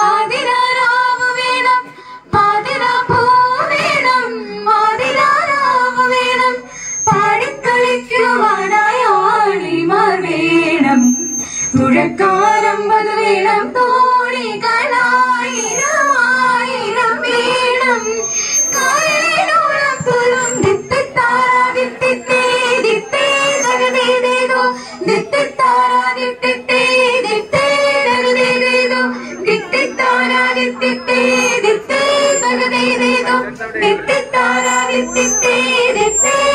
ആതിരാരാവ് വേണം ആതിരാപ്പൂ വേണം ആതിരാരാവ് വേണം പാടിക്കളിക്കുവാനായി ആളിമാർ വേണം തുഴക്കാരമ്പത് വേണം തോണികളായിരം ആയിരം വേണം കായലോളം തുലും ദിത്തിത്താരാ ദിത്തിത്തേ ദിത്തേ ദഗദേദേദോ ദിത്തിത്താരാ ദിത്തിത്തേ ദിത്തേ ദഗദേദേദോ ദിത്തിത്താരാ ദിത്തിത്തേ ദിത്തേ ദഗദേദേദോ ദിത്തിത്താരാ ദിത്തിത്തേ ദിത്തേ